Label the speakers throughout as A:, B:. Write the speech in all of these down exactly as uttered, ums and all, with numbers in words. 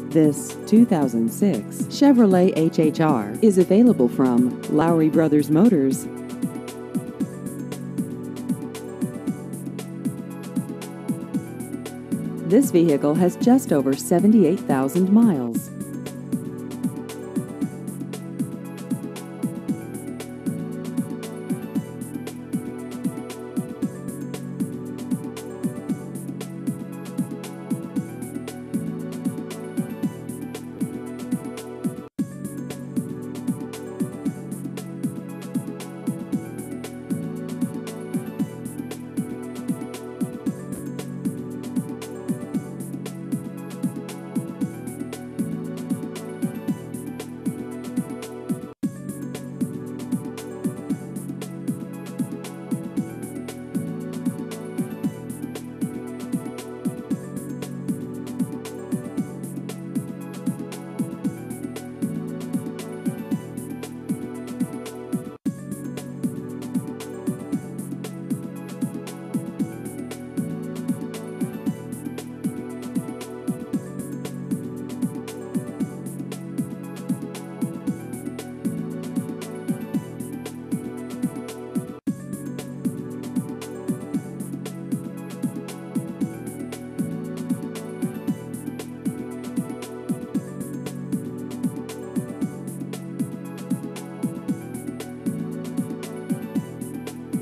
A: This two thousand six Chevrolet H H R is available from Lowry Brothers Motors. This vehicle has just over seventy-eight thousand miles.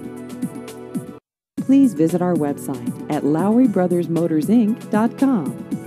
A: Please visit our website at Lowry Brothers Motors Inc dot com.